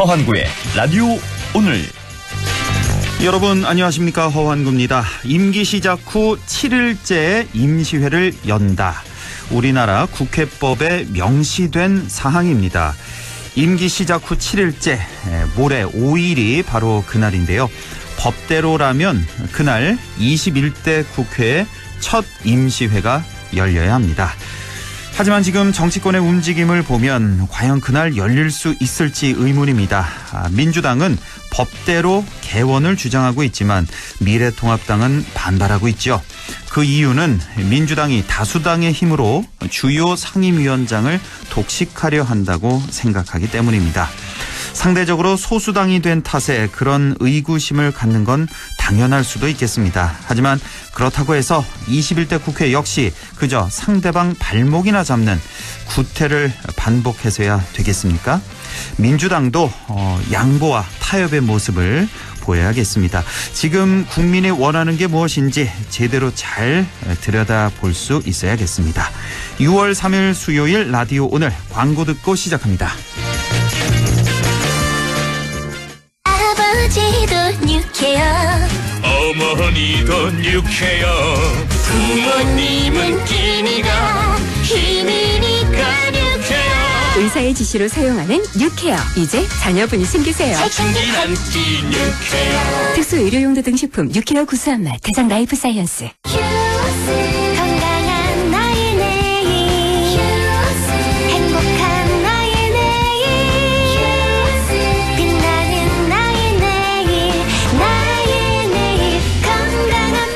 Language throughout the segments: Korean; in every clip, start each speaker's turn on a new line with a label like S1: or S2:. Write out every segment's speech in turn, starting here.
S1: 허환구의 라디오 오늘.
S2: 여러분 안녕하십니까, 허환구입니다. 임기 시작 후 7일째 임시회를 연다. 우리나라 국회법에 명시된 사항입니다. 임기 시작 후 7일째, 모레 5일이 바로 그날인데요. 법대로라면 그날 21대 국회의 첫 임시회가 열려야 합니다. 하지만 지금 정치권의 움직임을 보면 과연 그날 열릴 수 있을지 의문입니다. 민주당은 법대로 개원을 주장하고 있지만 미래통합당은 반발하고 있죠. 그 이유는 민주당이 다수당의 힘으로 주요 상임위원장을 독식하려 한다고 생각하기 때문입니다. 상대적으로 소수당이 된 탓에 그런 의구심을 갖는 건 당연할 수도 있겠습니다. 하지만 그렇다고 해서 21대 국회 역시 그저 상대방 발목이나 잡는 구태를 반복해서야 되겠습니까? 민주당도 양보와 타협의 모습을 보여야겠습니다. 지금 국민이 원하는 게 무엇인지 제대로 잘 들여다볼 수 있어야겠습니다. 6월 3일 수요일 라디오 오늘, 광고 듣고 시작합니다.
S3: 아버지도 뉴케어,
S1: 어머니도 뉴케어,
S3: 부모님은 끼니가 힘이니까 뉴케어.
S4: 의사의 지시로 사용하는 뉴케어. 이제 자녀분이 생기세요.
S3: 사춘기
S1: 한끼 뉴케어.
S4: 특수 의료용도 등 식품 뉴케어 구수한 맛 대상 라이프 사이언스.
S3: 건강한 나의 내일, 행복한 나의 내일, 빛나는 나의 내일, 나의 내일, 건강한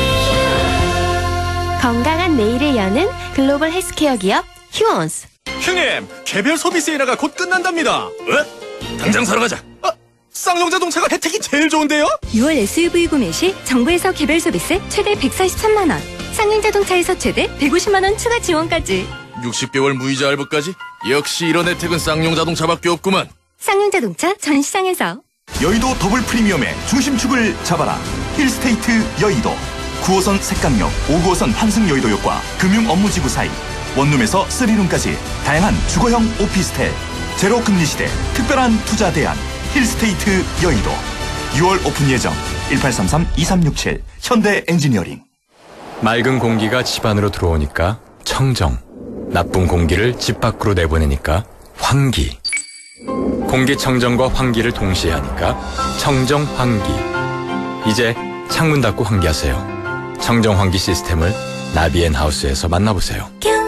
S3: 매일. 건강한 내일을 여는 글로벌 헬스케어 기업 휴원스.
S5: 형님, 개별 소비 세일화가 곧 끝난답니다.
S1: 당장 사러 가자.
S5: 쌍용자동차가 혜택이 제일 좋은데요?
S4: 6월 SUV 구매 시 정부에서 개별 소비세 최대 143만 원, 상용자동차에서 최대 150만 원 추가 지원까지.
S5: 60개월 무이자 할부까지? 역시 이런 혜택은 쌍용자동차밖에 없구만.
S4: 상용자동차 전 시장에서.
S6: 여의도 더블 프리미엄의 중심축을 잡아라. 힐스테이트 여의도. 9호선 색강역, 5호선 환승여의도역과 금융업무지구 사이, 원룸에서 3룸까지 다양한 주거형 오피스텔. 제로 금리 시대 특별한 투자 대안 힐스테이트 여의도. 6월 오픈 예정. 1833-2367 현대 엔지니어링.
S7: 맑은 공기가 집 안으로 들어오니까 청정, 나쁜 공기를 집 밖으로 내보내니까 환기. 공기청정과 환기를 동시에 하니까 청정환기. 이제 창문 닫고 환기하세요. 청정환기 시스템을 나비앤하우스에서 만나보세요.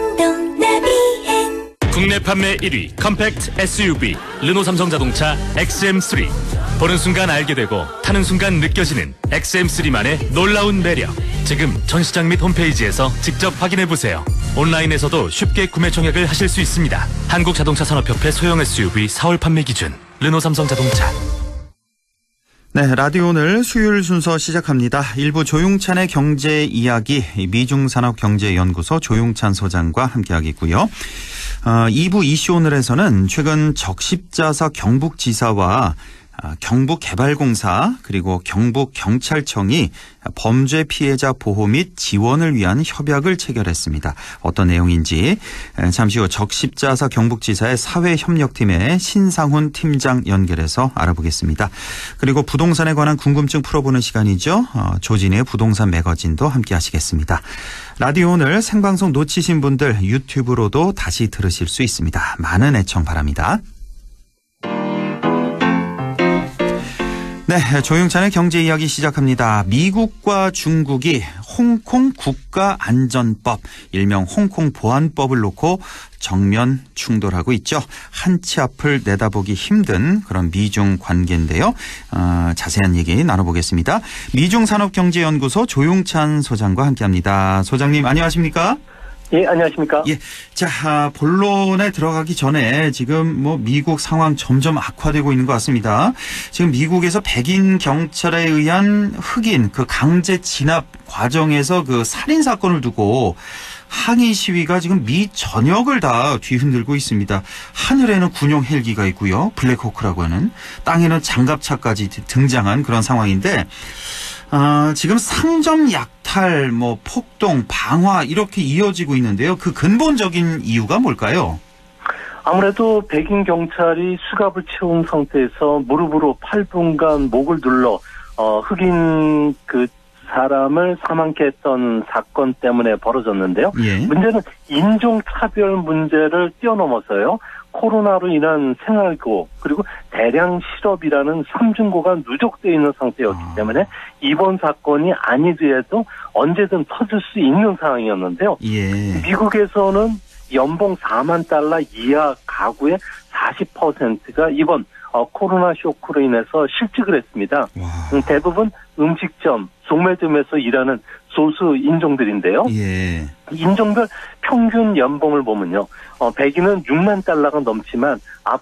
S1: 국내 판매 1위 컴팩트 SUV 르노 삼성자동차 XM3. 보는 순간 알게 되고 타는 순간 느껴지는 XM3만의 놀라운 매력. 지금 전시장 및 홈페이지에서 직접 확인해보세요. 온라인에서도 쉽게 구매 청약을 하실 수 있습니다. 한국자동차산업협회 소형 SUV 4월 판매 기준 르노 삼성자동차.
S2: 네, 라디오 오늘 수요일 순서 시작합니다. 일부 조용찬의 경제 이야기, 미중산업경제연구소 조용찬 소장과 함께하겠고요. 2부 이슈 오늘에서는 최근 적십자사 경북지사와 경북개발공사 그리고 경북경찰청이 범죄 피해자 보호 및 지원을 위한 협약을 체결했습니다. 어떤 내용인지 잠시 후 적십자사 경북지사의 사회협력팀의 신상훈 팀장 연결해서 알아보겠습니다. 그리고 부동산에 관한 궁금증 풀어보는 시간이죠. 조진의 부동산 매거진도 함께 하시겠습니다. 라디오 오늘 생방송 놓치신 분들 유튜브로도 다시 들으실 수 있습니다. 많은 애청 바랍니다. 네, 조용찬의 경제 이야기 시작합니다. 미국과 중국이 홍콩 국가안전법, 일명 홍콩 보안법을 놓고 정면 충돌하고 있죠. 한치 앞을 내다보기 힘든 그런 미중 관계인데요. 자세한 얘기 나눠보겠습니다. 미중산업경제연구소 조용찬 소장과 함께합니다. 소장님 안녕하십니까?
S8: 예, 안녕하십니까?
S2: 예. 자, 본론에 들어가기 전에 지금 미국 상황 점점 악화되고 있는 것 같습니다. 지금 미국에서 백인 경찰에 의한 흑인 그 강제 진압 과정에서 그 살인 사건을 두고 항의 시위가 지금 미 전역을 다 뒤흔들고 있습니다. 하늘에는 군용 헬기가 있고요. 블랙호크라고 하는, 땅에는 장갑차까지 등장한 그런 상황인데 지금 상점 약탈, 폭동, 방화 이렇게 이어지고 있는데요. 그 근본적인 이유가 뭘까요?
S8: 아무래도 백인 경찰이 수갑을 채운 상태에서 무릎으로 8분간 목을 눌러 흑인 그 사람을 사망케 했던 사건 때문에 벌어졌는데요.
S2: 예.
S8: 문제는 인종차별 문제를 뛰어넘어서요. 코로나로 인한 생활고 그리고 대량 실업이라는 삼중고가 누적되어 있는 상태였기 때문에 이번 사건이 아니더라도 언제든 터질 수 있는 상황이었는데요.
S2: 예.
S8: 미국에서는 연봉 4만 달러 이하 가구의 40%가 이번 코로나 쇼크로 인해서 실직을 했습니다. 대부분 음식점, 소매점에서 일하는 소수 인종들인데요.
S2: 예.
S8: 인종별 평균 연봉을 보면요. 백인은 6만 달러가 넘지만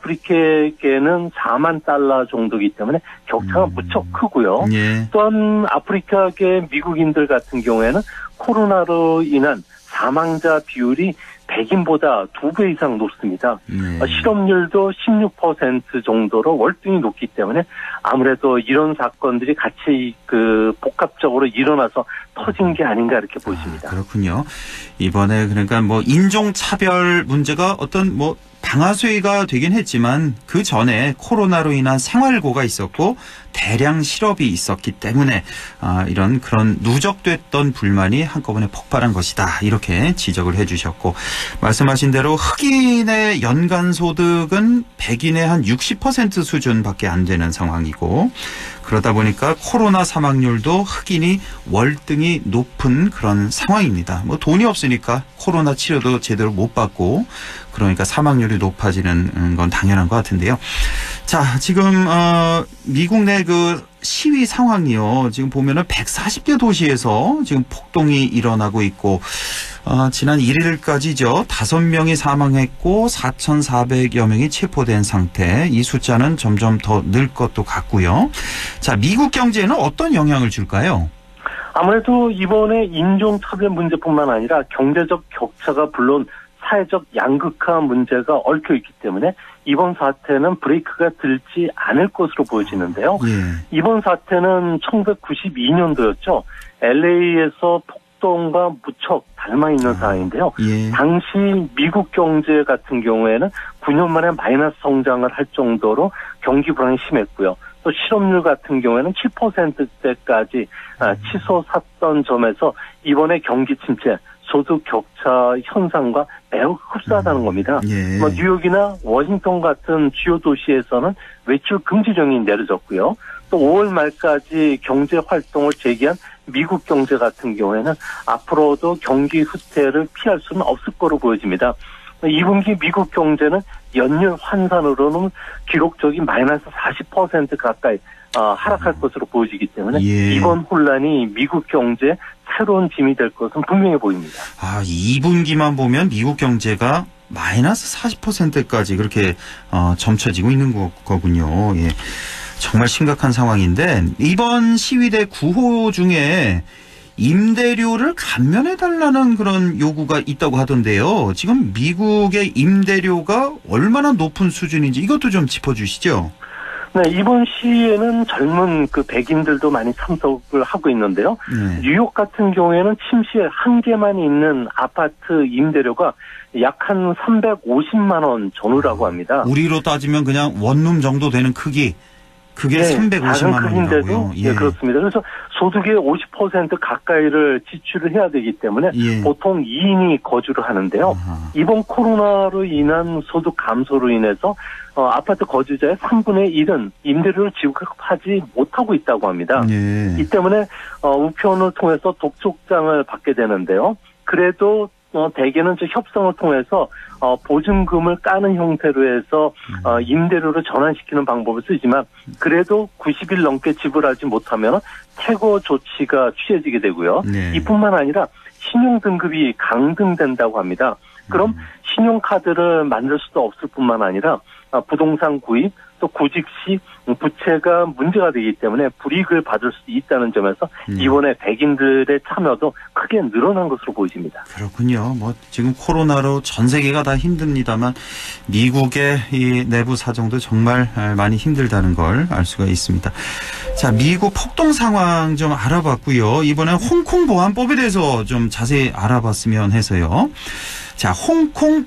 S8: 아프리카계는 4만 달러 정도이기 때문에 격차가 무척 크고요.
S2: 예.
S8: 또한 아프리카계 미국인들 같은 경우에는 코로나로 인한 사망자 비율이 백인보다 2배 이상 높습니다. 실업률도 16% 정도로 월등히 높기 때문에 아무래도 이런 사건들이 같이 복합적으로 일어나서 터진 게 아닌가 이렇게 보십니다.
S2: 그렇군요. 이번에 그러니까 뭐 인종차별 문제가 어떤 뭐 방아쇠가 되긴 했지만 그 전에 코로나로 인한 생활고가 있었고 대량 실업이 있었기 때문에 이런 그런 누적됐던 불만이 한꺼번에 폭발한 것이다. 이렇게 지적을 해 주셨고 말씀하신 대로 흑인의 연간 소득은 백인의 한 60% 수준밖에 안 되는 상황이고 그러다 보니까 코로나 사망률도 흑인이 월등히 높은 그런 상황입니다. 뭐 돈이 없으니까 코로나 치료도 제대로 못 받고 그러니까 사망률이 높아지는 건 당연한 것 같은데요. 자, 지금 미국 내 그 시위 상황이요. 지금 보면은 140개 도시에서 지금 폭동이 일어나고 있고 지난 1일까지죠. 5명이 사망했고 4,400여 명이 체포된 상태. 이 숫자는 점점 더 늘 것도 같고요. 자, 미국 경제에는 어떤 영향을 줄까요?
S8: 아무래도 이번에 인종차별 문제뿐만 아니라 경제적 격차가 물론 사회적 양극화 문제가 얽혀있기 때문에 이번 사태는 브레이크가 들지 않을 것으로 보여지는데요.
S2: 예.
S8: 이번 사태는 1992년도였죠. LA에서 폭동과 무척 닮아있는 상황인데요.
S2: 예.
S8: 당시 미국 경제 같은 경우에는 9년 만에 마이너스 성장을 할 정도로 경기 불황이 심했고요. 또 실업률 같은 경우에는 7%대까지 치솟았던 점에서 이번에 경기 침체, 소득 격차 현상과 매우 흡사하다는 겁니다.
S2: 예.
S8: 뉴욕이나 워싱턴 같은 주요 도시에서는 외출 금지령이 내려졌고요. 또 5월 말까지 경제 활동을 재개한 미국 경제 같은 경우에는 앞으로도 경기 후퇴를 피할 수는 없을 거로 보여집니다. 2분기 미국 경제는 연율 환산으로는 기록적인 마이너스 40% 가까이 하락할 것으로 보여지기 때문에
S2: 예.
S8: 이번 혼란이 미국 경제에 새로운 짐이 될 것은 분명해 보입니다.
S2: 2분기만 보면 미국 경제가 마이너스 40%까지 그렇게 점쳐지고 있는 거군요. 예. 정말 심각한 상황인데 이번 시위대 구호 중에 임대료를 감면해달라는 그런 요구가 있다고 하던데요. 지금 미국의 임대료가 얼마나 높은 수준인지 이것도 좀 짚어주시죠.
S8: 네, 이번 시위에는 젊은 백인들도 많이 참석을 하고 있는데요.
S2: 네.
S8: 뉴욕 같은 경우에는 침실 한 개만 있는 아파트 임대료가 약 한 350만 원 전후라고 합니다.
S2: 우리로 따지면 그냥 원룸 정도 되는 크기. 그게
S8: 네,
S2: 350만 원이라고요.
S8: 예. 네, 그렇습니다. 그래서 소득의 50% 가까이를 지출을 해야 되기 때문에
S2: 예.
S8: 보통 2인이 거주를 하는데요. 이번 코로나로 인한 소득 감소로 인해서 아파트 거주자의 3분의 1은 임대료를 지급하지 못하고 있다고 합니다.
S2: 예.
S8: 이 때문에 우편을 통해서 독촉장을 받게 되는데요. 그래도 대개는 협상을 통해서 보증금을 까는 형태로 해서 임대료를 전환시키는 방법을 쓰지만 그래도 90일 넘게 지불하지 못하면 퇴거 조치가 취해지게 되고요.
S2: 네.
S8: 이뿐만 아니라 신용등급이 강등된다고 합니다. 그럼 신용카드를 만들 수도 없을 뿐만 아니라 부동산 구입 또 구직 시 부채가 문제가 되기 때문에 불이익을 받을 수 있다는 점에서 이번에 백인들의 참여도 크게 늘어난 것으로 보여집니다.
S2: 그렇군요. 지금 코로나로 전 세계가 다 힘듭니다만 미국의 이 내부 사정도 정말 많이 힘들다는 걸 알 수가 있습니다. 자, 미국 폭동 상황 좀 알아봤고요. 이번엔 홍콩 보안법에 대해서 좀 자세히 알아봤으면 해서요. 자, 홍콩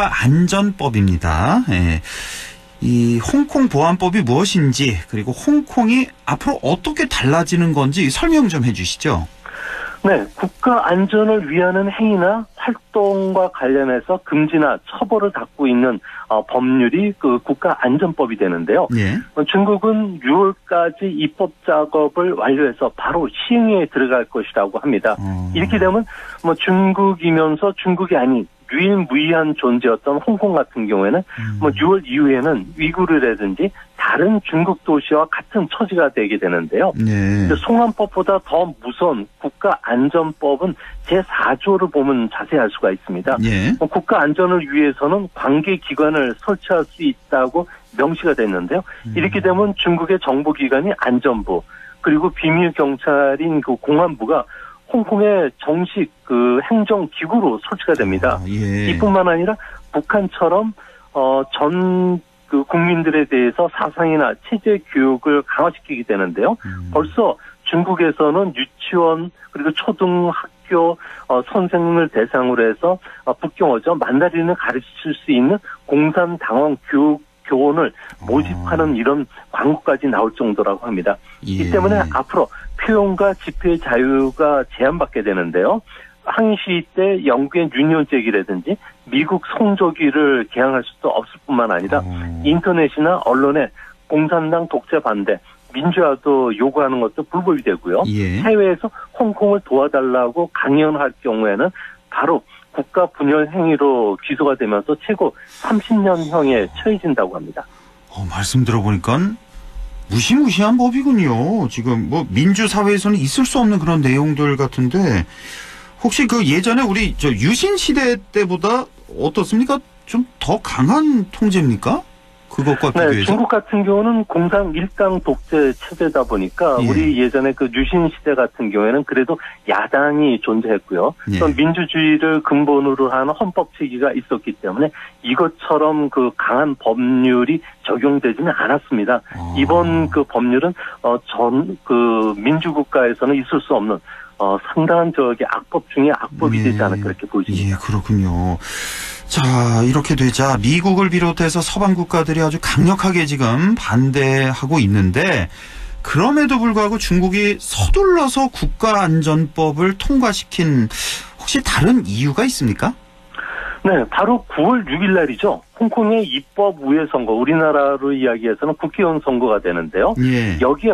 S2: 국가안전법입니다. 예. 이 홍콩 보안법이 무엇인지 그리고 홍콩이 앞으로 어떻게 달라지는 건지 설명 좀 해주시죠.
S8: 네, 국가 안전을 위하는 행위나 활동과 관련해서 금지나 처벌을 갖고 있는 법률이 그 국가안전법이 되는데요.
S2: 예.
S8: 중국은 6월까지 입법 작업을 완료해서 바로 시행에 들어갈 것이라고 합니다. 이렇게 되면 뭐 중국이면서 중국이 아닌 유일무이한 존재였던 홍콩 같은 경우에는 뭐 6월 이후에는 위구르라든지 다른 중국 도시와 같은 처지가 되게 되는데요.
S2: 네.
S8: 송환법보다 더 무서운 국가안전법은 제4조를 보면 자세히 알 수가 있습니다.
S2: 예.
S8: 국가안전을 위해서는 관계기관을 설치할 수 있다고 명시가 됐는데요. 이렇게 되면 중국의 정보기관이 안전부 그리고 비밀경찰인 그 공안부가 홍콩의 정식 그 행정기구로 설치가 됩니다.
S2: 예.
S8: 이뿐만 아니라 북한처럼 전 그 국민들에 대해서 사상이나 체제 교육을 강화시키게 되는데요. 벌써 중국에서는 유치원 그리고 초등학교 선생을 대상으로 해서 북경어죠 만다린을 가르칠 수 있는 공산당원 교원을 모집하는 이런 광고까지 나올 정도라고 합니다.
S2: 예.
S8: 이 때문에 앞으로 표현과 집회의 자유가 제한받게 되는데요. 항의 시위 때 영국의 유니온 잭이라든지 미국 성조기를 개항할 수도 없을 뿐만 아니라 인터넷이나 언론에 공산당 독재 반대, 민주화도 요구하는 것도 불법이 되고요.
S2: 예.
S8: 해외에서 홍콩을 도와달라고 강연할 경우에는 바로 국가 분열 행위로 기소가 되면서 최고 30년형에 처해진다고 합니다.
S2: 말씀 들어보니까 무시무시한 법이군요. 지금 뭐 민주사회에서는 있을 수 없는 그런 내용들 같은데 혹시 그 예전에 우리 저 유신 시대 때보다 어떻습니까? 좀 더 강한 통제입니까? 그것과 비교해서?
S8: 네, 중국 같은 경우는 공산 일당 독재 체제다 보니까
S2: 예.
S8: 우리 예전에 그 유신 시대 같은 경우에는 그래도 야당이 존재했고요.
S2: 예.
S8: 또 민주주의를 근본으로 하는 헌법 체계가 있었기 때문에 이것처럼 그 강한 법률이 적용되지는 않았습니다. 이번 그 법률은 전 그 민주국가에서는 있을 수 없는 상당한 저기 악법 중에 악법이 되지 않을까 그렇게 보여집니다.
S2: 예, 그렇군요. 자, 이렇게 되자 미국을 비롯해서 서방 국가들이 아주 강력하게 지금 반대하고 있는데 그럼에도 불구하고 중국이 서둘러서 국가안전법을 통과시킨 혹시 다른 이유가 있습니까?
S8: 네, 바로 9월 6일 날이죠. 홍콩의 입법 우회 선거, 우리나라로 이야기해서는 국회의원 선거가 되는데요.
S2: 예.
S8: 여기에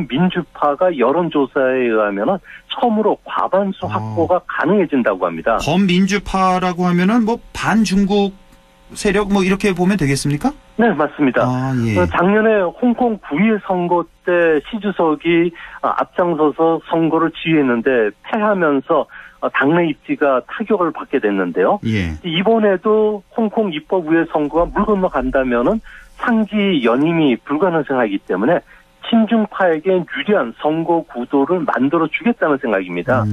S8: 범민주파가 여론조사에 의하면은 처음으로 과반수 확보가 가능해진다고 합니다.
S2: 범민주파라고 하면은 뭐 반중국 세력 뭐 이렇게 보면 되겠습니까?
S8: 네, 맞습니다.
S2: 예.
S8: 작년에 홍콩 9.1 선거 때 시주석이 앞장서서 선거를 지휘했는데 패하면서 당내 입지가 타격을 받게 됐는데요.
S2: 예.
S8: 이번에도 홍콩 입법 우회 선거가 물 건너간다면은 상기 연임이 불가능하기 때문에 친중파에게 유리한 선거 구도를 만들어 주겠다는 생각입니다.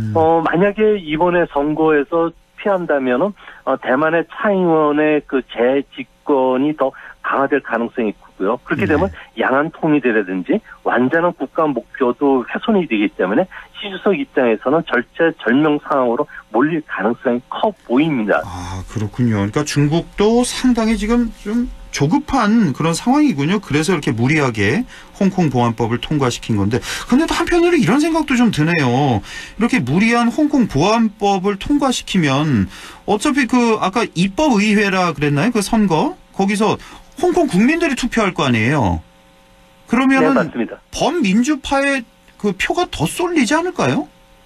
S8: 만약에 이번에 선거에서 피한다면은 대만의 차잉원의 그 재집권이 더 강화될 가능성이 크고요. 그렇게 되면 양안 통일이라든지 완전한 국가 목표도 훼손이 되기 때문에 시주석 입장에서는 절체절명 상황으로 몰릴 가능성이 커 보입니다.
S2: 아, 그렇군요. 그러니까 중국도 상당히 지금 좀 조급한 그런 상황이군요. 그래서 이렇게 무리하게 홍콩 보안법을 통과시킨 건데, 근데 또 한편으로 이런 생각도 좀 드네요. 이렇게 무리한 홍콩 보안법을 통과시키면 어차피 그 아까 입법의회라 그랬나요? 그 선거 거기서 홍콩 국민들이 투표할 거 아니에요. 그러면은
S8: 네, 맞습니다.
S2: 범민주파의 그 표가 더 쏠리지 않을까요?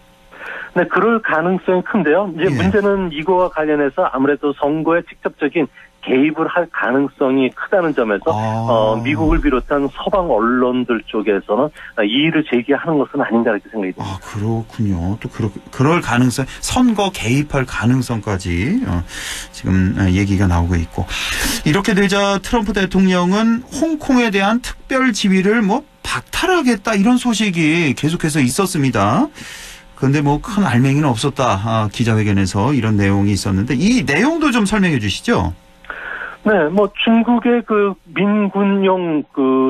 S8: 네, 그럴 가능성이 큰데요. 이제
S2: 예.
S8: 문제는 이거와 관련해서 아무래도 선거에 직접적인 개입을 할 가능성이 크다는 점에서 미국을 비롯한 서방 언론들 쪽에서는 이의를 제기하는 것은 아닌가 이렇게 생각이 듭니다.
S2: 아, 그렇군요. 또 그럴 가능성, 선거 개입할 가능성까지 지금 얘기가 나오고 있고, 이렇게 되자 트럼프 대통령은 홍콩에 대한 특별 지위를 뭐 박탈하겠다 이런 소식이 계속해서 있었습니다. 그런데 뭐 큰 알맹이는 없었다. 기자회견에서 이런 내용이 있었는데 이 내용도 좀 설명해 주시죠.
S8: 네, 뭐 중국의 그 민군용 그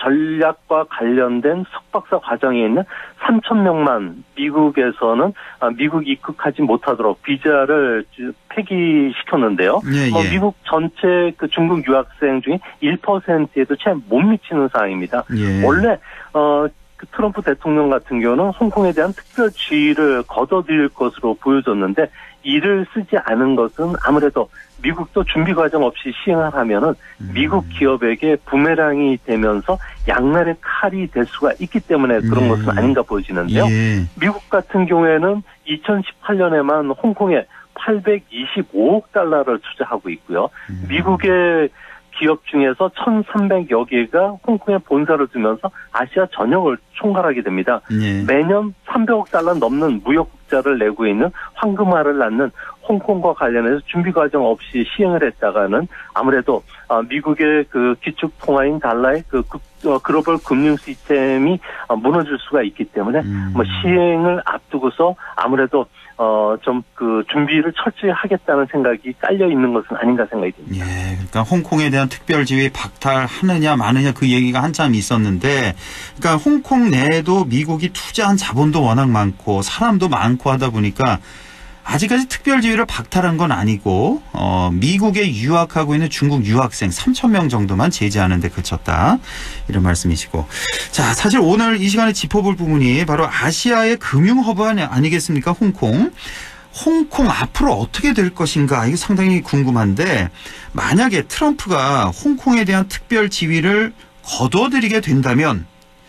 S8: 전략과 관련된 석박사 과정에 있는 3,000명만 미국에서는 미국 입국하지 못하도록 비자를 폐기시켰는데요.
S2: 예.
S8: 미국 전체 그 중국 유학생 중에 1%에도 채 못 미치는 상황입니다.
S2: 예.
S8: 원래 그 트럼프 대통령 같은 경우는 홍콩에 대한 특별 지위를 거둬들일 것으로 보여졌는데 이를 쓰지 않은 것은 아무래도 미국도 준비 과정 없이 시행을 하면은 미국 기업에게 부메랑이 되면서 양날의 칼이 될 수가 있기 때문에 그런 것은 아닌가 보여지는데요.
S2: 예.
S8: 미국 같은 경우에는 2018년에만 홍콩에 825억 달러를 투자하고 있고요. 미국의 기업 중에서 1,300여 개가 홍콩에 본사를 두면서 아시아 전역을 총괄하게 됩니다.
S2: 예.
S8: 매년 300억 달러 넘는 무역국자를 내고 있는 황금알을 낳는 홍콩과 관련해서 준비 과정 없이 시행을 했다가는 아무래도 미국의 그 기축 통화인 달러의 그 글로벌 금융 시스템이 무너질 수가 있기 때문에 시행을 앞두고서 아무래도 좀 그 준비를 철저히 하겠다는 생각이 깔려 있는 것은 아닌가 생각이 듭니다.
S2: 예, 그러니까 홍콩에 대한 특별지위 박탈하느냐 마느냐 그 얘기가 한참 있었는데, 그러니까 홍콩 내에도 미국이 투자한 자본도 워낙 많고 사람도 많고 하다 보니까 아직까지 특별지위를 박탈한 건 아니고 미국에 유학하고 있는 중국 유학생 3,000명 정도만 제재하는 데 그쳤다. 이런 말씀이시고. 자, 사실 오늘 이 시간에 짚어볼 부분이 바로 아시아의 금융허브 아니겠습니까? 홍콩. 홍콩 앞으로 어떻게 될 것인가 이게 상당히 궁금한데, 만약에 트럼프가 홍콩에 대한 특별 지위를 거둬들이게 된다면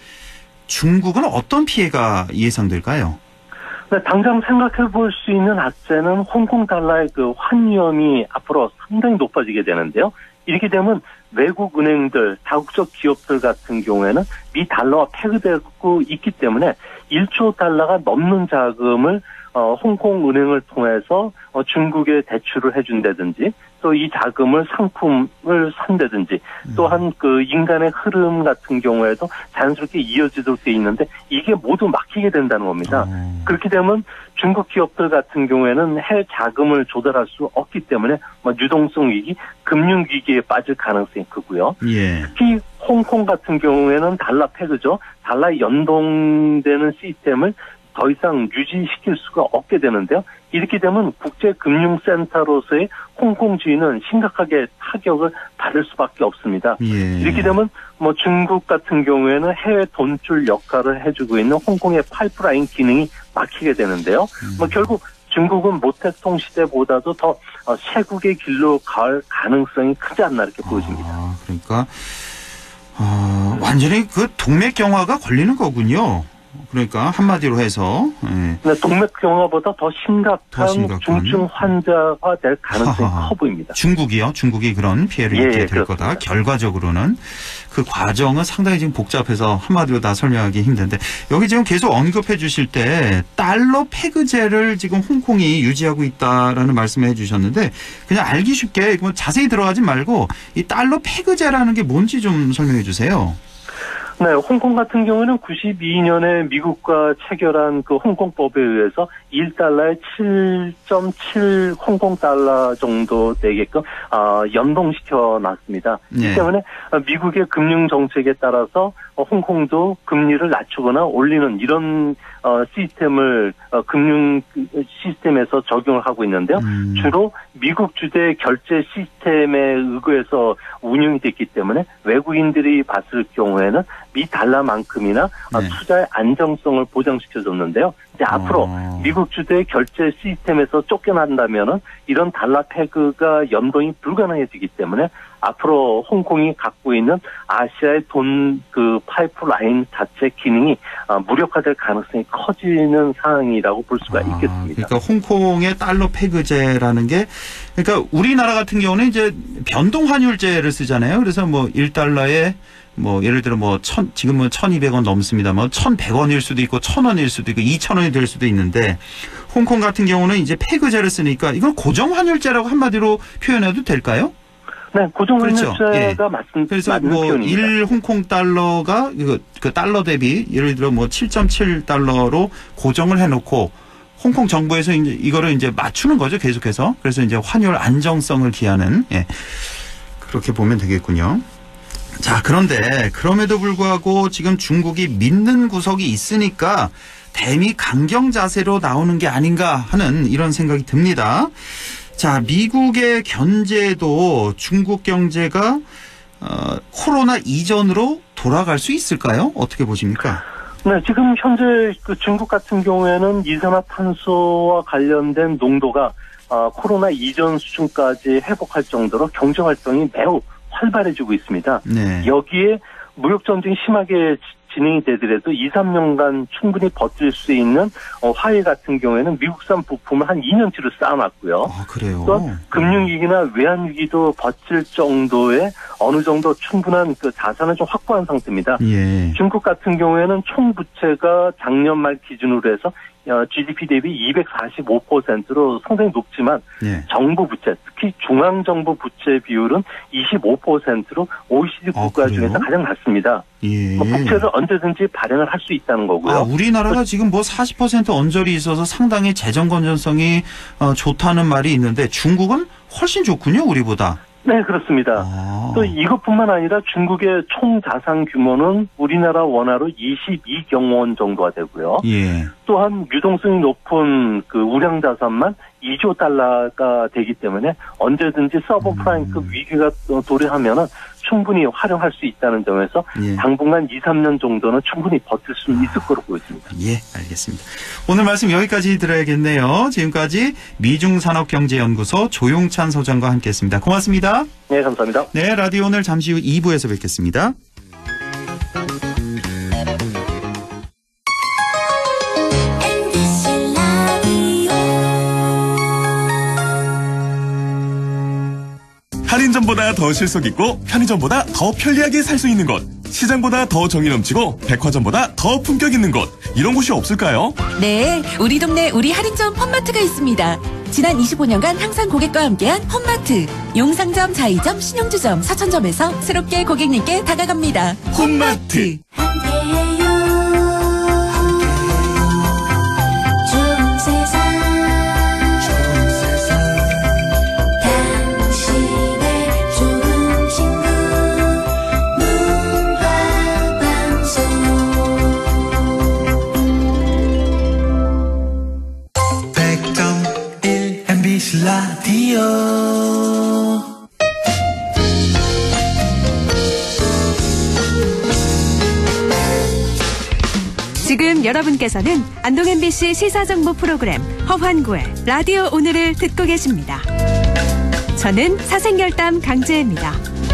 S2: 중국은 어떤 피해가 예상될까요?
S8: 당장 생각해 볼 수 있는 악재는 홍콩 달러의 그 환위험이 앞으로 상당히 높아지게 되는데요. 이렇게 되면 외국 은행들, 다국적 기업들 같은 경우에는 미 달러와 패그되고 있기 때문에 1조 달러가 넘는 자금을 홍콩 은행을 통해서 중국에 대출을 해준다든지 또 이 자금을 상품을 산다든지 또한 그 인간의 흐름 같은 경우에도 자연스럽게 이어지도록 돼 있는데 이게 모두 막히게 된다는 겁니다. 그렇게 되면 중국 기업들 같은 경우에는 해외 자금을 조달할 수 없기 때문에 유동성 위기, 금융 위기에 빠질 가능성이 크고요.
S2: 예.
S8: 특히 홍콩 같은 경우에는 달러 패그죠. 달러에 연동되는 시스템을 더 이상 유지시킬 수가 없게 되는데요. 이렇게 되면 국제금융센터로서의 홍콩 지위는 심각하게 타격을 받을 수밖에 없습니다.
S2: 예.
S8: 이렇게 되면 중국 같은 경우에는 해외 돈줄 역할을 해주고 있는 홍콩의 파이프라인 기능이 막히게 되는데요. 결국 중국은 모택동 시대보다도 더 쇄국의 길로 갈 가능성이 크지 않나 이렇게 보여집니다.
S2: 그러니까 완전히 그 동맥경화가 걸리는 거군요. 그러니까 한마디로 해서
S8: 동맥경화보다 더 심각한 중증 환자가 될 가능성이 커 보입니다.
S2: 중국이요? 중국이 그런 피해를 입게 될
S8: 그렇습니다.
S2: 거다. 결과적으로는 그 과정은 상당히 지금 복잡해서 한마디로 다 설명하기 힘든데, 여기 지금 계속 언급해 주실 때 달러 패그제를 지금 홍콩이 유지하고 있다라는 말씀을 해 주셨는데, 그냥 알기 쉽게 자세히 들어가지 말고 이 달러 패그제라는 게 뭔지 좀 설명해 주세요.
S8: 네, 홍콩 같은 경우는 92년에 미국과 체결한 그 홍콩법에 의해서 1달러에 7.7 홍콩 달러 정도 되게끔 연동시켜 놨습니다.
S2: 네.
S8: 이 때문에 미국의 금융 정책에 따라서 홍콩도 금리를 낮추거나 올리는 이런 시스템을 금융 시스템에서 적용을 하고 있는데요. 주로 미국 주대 결제 시스템에 의거해서 운영이 됐기 때문에 외국인들이 봤을 경우에는 미 달러만큼이나 투자의 안정성을 보장시켜줬는데요. 이제 앞으로 미국 주대 결제 시스템에서 쫓겨난다면은 이런 달러 패그가 연동이 불가능해지기 때문에 앞으로 홍콩이 갖고 있는 아시아의 돈 그 파이프라인 자체 기능이 무력화될 가능성이 커지는 상황이라고 볼 수가 있겠습니다.
S2: 그러니까 홍콩의 달러 패그제라는 게, 그러니까 우리나라 같은 경우는 이제 변동 환율제를 쓰잖아요. 그래서 1달러에 예를 들어 지금은 1,200원 넘습니다만 1,100원일 수도 있고 1,000원일 수도 있고 2,000원이 될 수도 있는데, 홍콩 같은 경우는 이제 패그제를 쓰니까 이건 고정 환율제라고 한마디로 표현해도 될까요?
S8: 네, 고정
S2: 그렇죠.
S8: 환율제가 맞습니다.
S2: 그래서 1 홍콩 달러가 그 달러 대비 예를 들어 7.7달러로 고정을 해놓고 홍콩 정부에서 이거를 이제 맞추는 거죠, 계속해서. 그래서 이제 환율 안정성을 기하는, 그렇게 보면 되겠군요. 자, 그런데 그럼에도 불구하고 지금 중국이 믿는 구석이 있으니까 대미 강경 자세로 나오는 게 아닌가 하는 이런 생각이 듭니다. 자, 미국의 견제도 중국 경제가 코로나 이전으로 돌아갈 수 있을까요? 어떻게 보십니까?
S8: 네, 지금 현재 그 중국 같은 경우에는 이산화탄소와 관련된 농도가 코로나 이전 수준까지 회복할 정도로 경제 활동이 매우 활발해지고 있습니다.
S2: 네.
S8: 여기에 무역 전쟁이 심하게 진행이 되더라도 2, 3년간 충분히 버틸 수 있는 화해 같은 경우에는 미국산 부품을 한 2년치로 쌓아놨고요.
S2: 아, 그래요?
S8: 또 금융위기나 외환위기도 버틸 정도의 어느 정도 충분한 그 자산을 좀 확보한 상태입니다.
S2: 예.
S8: 중국 같은 경우에는 총 부채가 작년 말 기준으로 해서 GDP 대비 245%로 상당히 높지만
S2: 예.
S8: 정부 부채, 특히 중앙정부 부채 비율은 25%로 OECD 국가
S2: 그래요?
S8: 중에서 가장 낮습니다.
S2: 예.
S8: 부채를 언제든지 발행을 할 수 있다는 거고요.
S2: 우리나라가 지금 뭐 40% 언저리 있어서 상당히 재정 건전성이 좋다는 말이 있는데 중국은 훨씬 좋군요, 우리보다.
S8: 네, 그렇습니다. 또 이것뿐만 아니라 중국의 총 자산 규모는 우리나라 원화로 22경호 원 정도가 되고요.
S2: 예.
S8: 또한 유동성이 높은 그 우량 자산만 2조 달러가 되기 때문에 언제든지 서브프라임급 위기가 도래하면은 충분히 활용할 수 있다는 점에서
S2: 예.
S8: 당분간 2, 3년 정도는 충분히 버틸 수 있을 거로 보여집니다.
S2: 예, 알겠습니다. 오늘 말씀 여기까지 들어야겠네요. 지금까지 미중산업경제연구소 조용찬 소장과 함께했습니다. 고맙습니다.
S8: 네, 감사합니다.
S2: 네, 라디오 오늘 잠시 후 2부에서 뵙겠습니다.
S9: 할인점보다 더 실속 있고 편의점보다 더 편리하게 살 수 있는 곳, 시장보다 더 정이 넘치고 백화점보다 더 품격 있는 곳, 이런 곳이 없을까요?
S10: 네, 우리 동네 우리 할인점 홈마트가 있습니다. 지난 25년간 항상 고객과 함께한 홈마트. 용상점, 자이점, 신용주점, 사천점에서 새롭게 고객님께 다가갑니다. 홈마트.
S11: 라디오.
S4: 지금 여러분께서는 안동 MBC 시사정보 프로그램 허환구의 라디오 오늘을 듣고 계십니다. 저는 사생결담 강재입니다.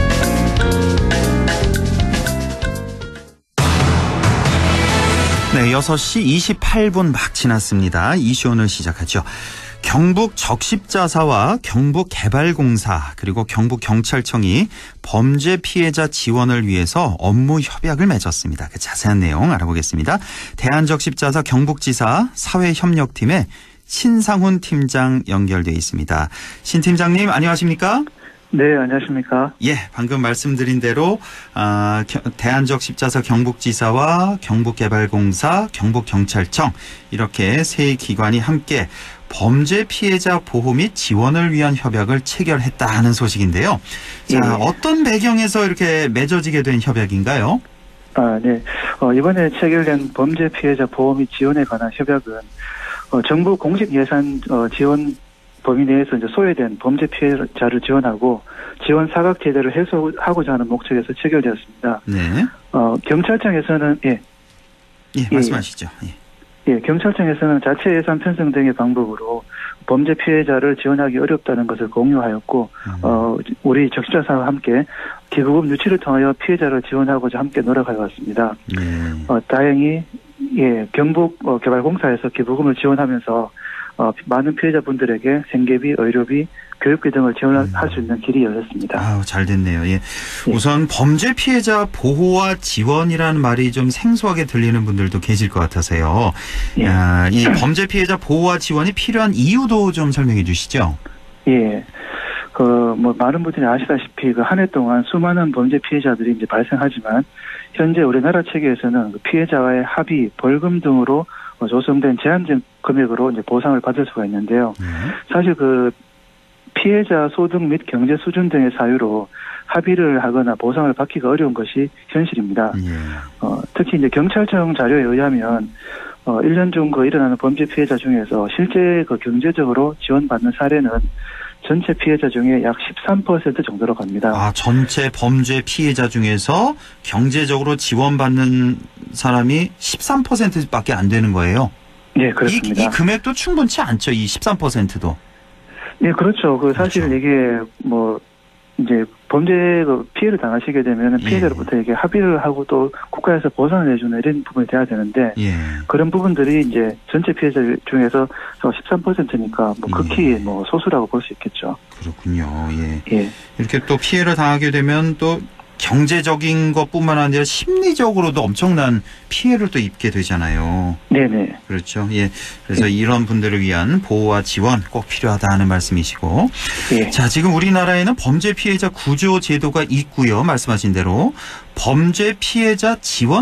S2: 네, 6시 28분 막 지났습니다. 이슈 오늘 시작하죠. 경북 적십자사와 경북개발공사 그리고 경북경찰청이 범죄 피해자 지원을 위해서 업무 협약을 맺었습니다. 그 자세한 내용 알아보겠습니다. 대한적십자사 경북지사 사회협력팀의 신상훈 팀장 연결돼 있습니다. 신 팀장님 안녕하십니까?
S12: 네, 안녕하십니까?
S2: 예, 방금 말씀드린 대로 대한적십자사 경북지사와 경북개발공사, 경북경찰청 이렇게 세 기관이 함께 범죄 피해자 보호 및 지원을 위한 협약을 체결했다는 소식인데요. 자, 어떤 배경에서 이렇게 맺어지게 된 협약인가요?
S12: 네. 이번에 체결된 범죄 피해자 보호 및 지원에 관한 협약은 정부 공식 예산 지원 범위 내에서 이제 소외된 범죄 피해자를 지원하고 지원 사각 제도를 해소하고자 하는 목적에서 체결되었습니다.
S2: 네.
S12: 경찰청에서는
S2: 말씀하시죠.
S12: 경찰청에서는 자체 예산 편성 등의 방법으로 범죄 피해자를 지원하기 어렵다는 것을 공유하였고, 우리 적십자사와 함께 기부금 유치를 통하여 피해자를 지원하고자 함께 노력해 왔습니다. 다행히 경북개발공사에서 기부금을 지원하면서 많은 피해자분들에게 생계비, 의료비, 교육비 등을 지원할 수 있는 길이 열렸습니다.
S2: 잘 됐네요. 예. 우선 범죄 피해자 보호와 지원이라는 말이 좀 생소하게 들리는 분들도 계실 것 같아서요. 이 범죄 피해자 보호와 지원이 필요한 이유도 좀 설명해 주시죠.
S12: 예. 많은 분들이 아시다시피 한 해 동안 수많은 범죄 피해자들이 이제 발생하지만 현재 우리나라 체계에서는 피해자와의 합의, 벌금 등으로 조성된 제한적 금액으로 이제 보상을 받을 수가 있는데요. 사실 피해자 소득 및 경제 수준 등의 사유로 합의를 하거나 보상을 받기가 어려운 것이 현실입니다. 특히 이제 경찰청 자료에 의하면 1년 중 일어나는 범죄 피해자 중에서 실제 경제적으로 지원받는 사례는 전체 피해자 중에 약 13% 정도로 갑니다.
S2: 아, 전체 범죄 피해자 중에서 경제적으로 지원받는 사람이 13%밖에 안 되는 거예요?
S12: 네, 그렇습니다.
S2: 이 금액도 충분치 않죠, 이 13%도.
S12: 네, 그렇죠. 사실
S2: 그렇죠.
S12: 이게 이제 범죄 피해를 당하시게 되면 피해자로부터 이게 합의를 하고 또 국가에서 보상을 해주는 이런 부분이 돼야 되는데 그런 부분들이 이제 전체 피해자 중에서 13%니까 극히 소수라고 볼 수 있겠죠.
S2: 그렇군요. 예. 이렇게 또 피해를 당하게 되면 또 경제적인 것뿐만 아니라 심리적으로도 엄청난 피해를 또 입게 되잖아요.
S12: 네네.
S2: 그렇죠. 예. 그래서 이런 분들을 위한 보호와 지원 꼭 필요하다 하는 말씀이시고. 자, 지금 우리나라에는 범죄 피해자 구조 제도가 있고요. 말씀하신 대로 범죄 피해자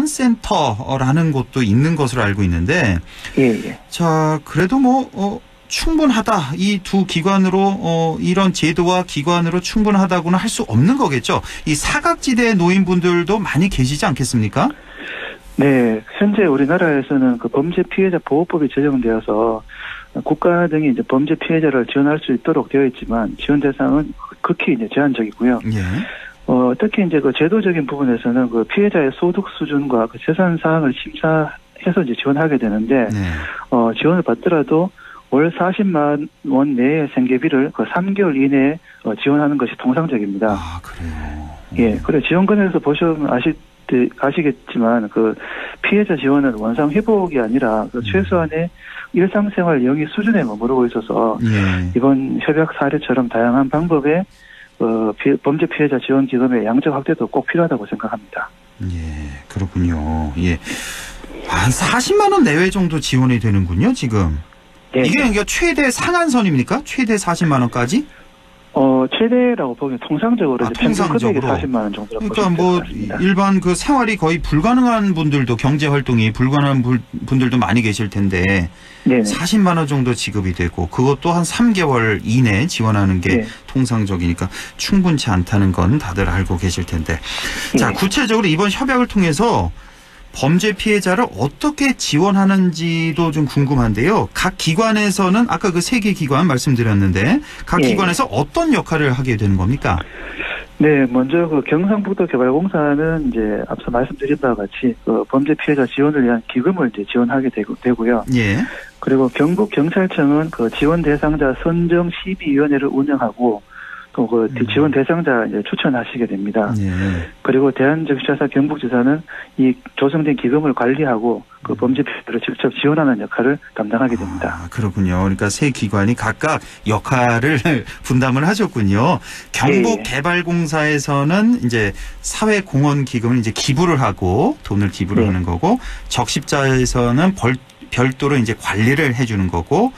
S2: 지원센터라는 곳도 있는 것으로 알고 있는데. 자, 그래도 충분하다. 이 두 기관으로 이런 제도와 기관으로 충분하다고는 할 수 없는 거겠죠. 이 사각지대에 놓인 분들도 많이 계시지 않겠습니까?
S12: 네, 현재 우리나라에서는 범죄 피해자 보호법이 제정되어서 국가 등이 이제 범죄 피해자를 지원할 수 있도록 되어 있지만 지원 대상은 극히 이제 제한적이고요. 특히 이제 제도적인 부분에서는 피해자의 소득 수준과 재산 사항을 심사해서 이제 지원하게 되는데 지원을 받더라도 월 40만 원 내의 생계비를 3개월 이내에 지원하는 것이 통상적입니다.
S2: 아, 그래요?
S12: 예, 그래 지원권에서 보시면 아시겠지만 피해자 지원은 원상 회복이 아니라 최소한의 일상생활 영위 수준에 머무르고 있어서 이번 협약 사례처럼 다양한 방법의 범죄 피해자 지원 기금의 양적 확대도 꼭 필요하다고 생각합니다.
S2: 예, 그렇군요. 예, 한 40만 원 내외 정도 지원이 되는군요, 지금. 이게 그러니까 최대 상한선입니까? 최대 40만 원까지?
S12: 최대라고 보기엔 통상적으로 통상적으로 40만 원 정도라고
S2: 그러니까
S12: 보시면
S2: 일반 생활이 거의 불가능한 분들도 경제 활동이 불가능한 분들도 많이 계실 텐데 40만 원 정도 지급이 되고 그것도 한 3개월 이내 지원하는 게 통상적이니까 충분치 않다는 건 다들 알고 계실 텐데. 자, 구체적으로 이번 협약을 통해서 범죄 피해자를 어떻게 지원하는지도 좀 궁금한데요. 각 기관에서는 아까 그 3개 기관 말씀드렸는데 각 기관에서 어떤 역할을 하게 되는 겁니까?
S12: 네, 먼저 경상북도개발공사는 이제 앞서 말씀드린 바와 같이 범죄 피해자 지원을 위한 기금을 이제 지원하게 되고요. 그리고 경북경찰청은 지원 대상자 선정 시비위원회를 운영하고 또 지원 대상자 이제 추천하시게 됩니다. 그리고 대한적시자사 경북지사는 이 조성된 기금을 관리하고 범죄 피해자를 직접 지원하는 역할을 담당하게 됩니다.
S2: 아, 그렇군요. 그러니까 3기관이 각각 역할을 분담을 하셨군요. 경북개발공사에서는 이제 사회공헌 기금을 이제 기부를 하고 돈을 기부를 하는 거고 적십자에서는 별도로 이제 관리를 해주는 거고.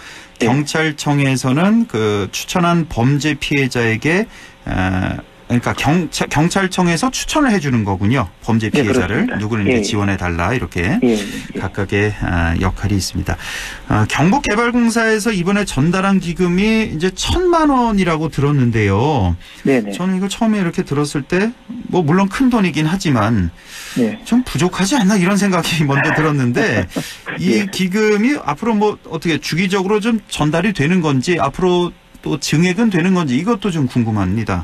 S2: 경찰청에서는 추천한 범죄 피해자에게 그러니까 경찰청에서 추천을 해주는 거군요. 범죄 피해자를 누구를 이제 지원해달라 이렇게 각각의 역할이 있습니다. 경북개발공사에서 이번에 전달한 기금이 이제 1,000만 원이라고 들었는데요. 저는 이거 처음에 이렇게 들었을 때 물론 큰 돈이긴 하지만 좀 부족하지 않나 이런 생각이 먼저 들었는데 이 기금이 앞으로 어떻게 주기적으로 좀 전달이 되는 건지 앞으로 또 증액은 되는 건지 이것도 좀 궁금합니다.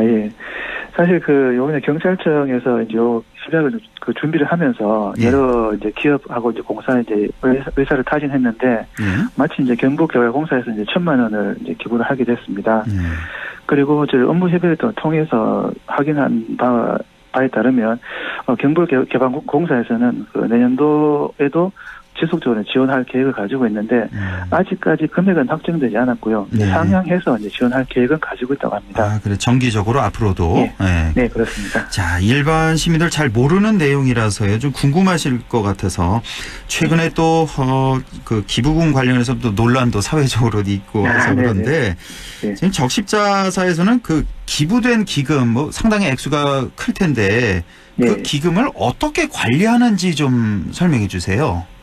S12: 사실 요번에 경찰청에서 이제 협약을 준비를 하면서 여러 이제 기업하고 이제 공사 이제 의사를 타진했는데 마치 이제 경북개발공사에서 이제 1,000만 원을 이제 기부를 하게 됐습니다. 그리고 저희 업무 협의를 통해서 확인한 바에 따르면 경북개발공사에서는 내년도에도 지속적으로 지원할 계획을 가지고 있는데 아직까지 금액은 확정되지 않았고요. 상향해서 이제 지원할 계획은 가지고 있다고 합니다.
S2: 아, 그래 정기적으로 앞으로도.
S12: 네, 그렇습니다.
S2: 자, 일반 시민들 잘 모르는 내용이라서요. 좀 궁금하실 것 같아서 최근에 또 기부금 관련해서 또 논란도 사회적으로 있고 해서 그런데 지금 적십자사에서는 기부된 기금 상당히 액수가 클 텐데 그 기금을 어떻게 관리하는지 좀 설명해 주세요.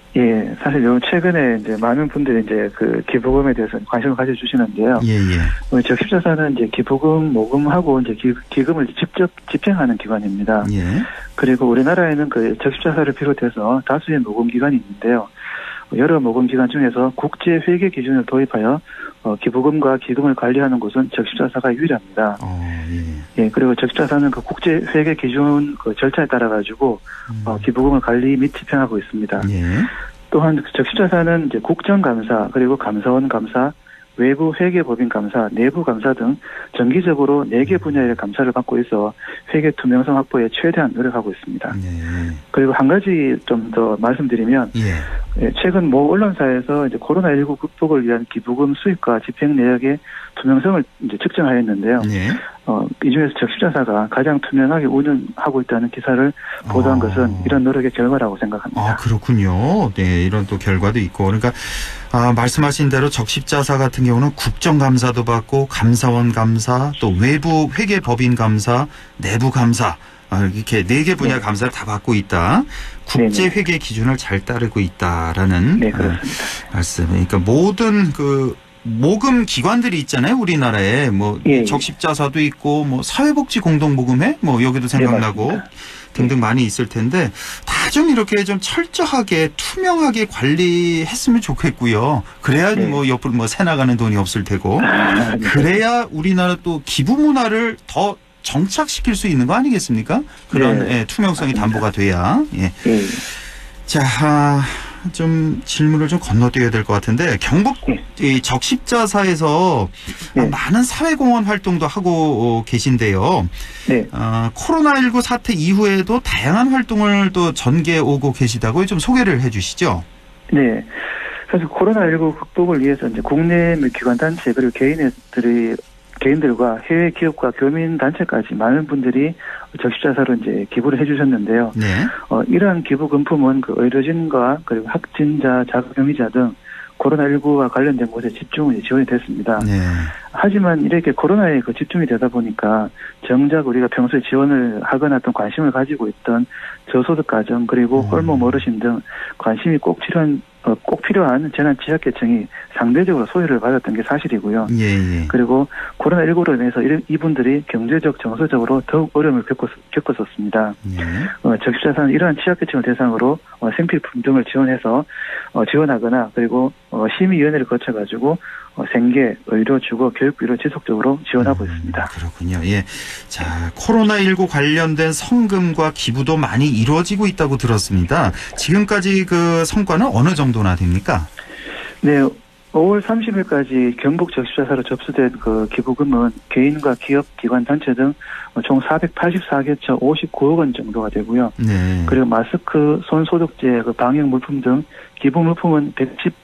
S12: 예, 사실 요 최근에 이제 많은 분들이 이제 그 기부금에 대해서 관심을 가져주시는데요.
S2: 예, 예.
S12: 적십자사는 이제 기부금 모금하고 이제 기금을 직접 집행하는 기관입니다.
S2: 예.
S12: 그리고 우리나라에는 그 적십자사를 비롯해서 다수의 모금 기관이 있는데요. 여러 모금 기관 중에서 국제 회계 기준을 도입하여 기부금과 기금을 관리하는 곳은 적십자사가 유일합니다.
S2: 예.
S12: 예, 그리고 적십자사는 그 국제 회계 기준 그 절차에 따라 가지고 기부금을 관리 및 집행하고 있습니다.
S2: 예.
S12: 또한 적십자사는 이제 국정감사 그리고 감사원 감사, 외부 회계법인 감사, 내부 감사 등 정기적으로 4개 분야의 감사를 받고 있어 회계 투명성 확보에 최대한 노력하고 있습니다.
S2: 예.
S12: 그리고 한 가지 좀 더 말씀드리면
S2: 예.
S12: 최근 모 언론사에서 이제 코로나19 극복을 위한 기부금 수입과 집행 내역의 투명성을 이제 측정하였는데요.
S2: 예.
S12: 이 중에서 적십자사가 가장 투명하게 운영하고 있다는 기사를 보도한 것은 이런 노력의 결과라고 생각합니다.
S2: 아, 그렇군요. 네, 이런 또 결과도 있고. 그러니까 말씀하신 대로 적십자사 같은 경우는 국정감사도 받고 감사원 감사, 또 외부 회계법인 감사, 내부 감사 이렇게 4개 분야 감사를 다 받고 있다. 국제 회계 기준을 잘 따르고 있다라는 말씀. 그러니까 모든 그 모금 기관들이 있잖아요, 우리나라에. 뭐 적십자사도 있고 뭐 사회복지 공동모금회 뭐 여기도 생각나고 등등 많이 있을 텐데 다 좀 이렇게 좀 철저하게 투명하게 관리했으면 좋겠고요. 그래야 뭐 옆으로 뭐 새 나가는 돈이 없을 테고. 그래야 우리나라 또 기부 문화를 더 정착시킬 수 있는 거 아니겠습니까? 그런 투명성이 담보가 돼야. 예. 자, 좀 질문을 좀 건너뛰어야 될 것 같은데 경북 이 적십자사에서 많은 사회공헌 활동도 하고 계신데요. 코로나19 사태 이후에도 다양한 활동을 또 전개해 오고 계시다고 좀 소개를 해 주시죠.
S12: 네. 사실 코로나19 극복을 위해서 이제 국내 기관 단체 그리고 개인들과 해외 기업과 교민 단체까지 많은 분들이 적십자사로 이제 기부를 해주셨는데요. 이러한 기부 금품은 그 의료진과 그리고 확진자, 자가격리자 등 코로나19와 관련된 곳에 집중 지원이 됐습니다. 하지만 이렇게 코로나에 그 집중이 되다 보니까 정작 우리가 평소에 지원을 하거나 어떤 관심을 가지고 있던 저소득 가정 그리고 홀몸 어르신 등 관심이 꼭 필요한 재난 취약계층이 상대적으로 소외를 받았던 게 사실이고요. 그리고 코로나19로 인해서 이분들이 경제적, 정서적으로 더욱 어려움을 겪었었습니다. 적십자사는 이러한 취약계층을 대상으로 생필품 등을 지원하거나 그리고 심의위원회를 거쳐가지고 생계, 의료, 주거, 교육비를 지속적으로 지원하고 있습니다.
S2: 그렇군요. 예. 자, 코로나19 관련된 성금과 기부도 많이 이루어지고 있다고 들었습니다. 지금까지 그 성과는 어느 정도나 됩니까?
S12: 네. 5월 30일까지 경북 적십자사로 접수된 그 기부금은 개인과 기업, 기관, 단체 등 총 484개처 59억 원 정도가 되고요. 그리고 마스크, 손소독제, 그 방역 물품 등 기부 물품은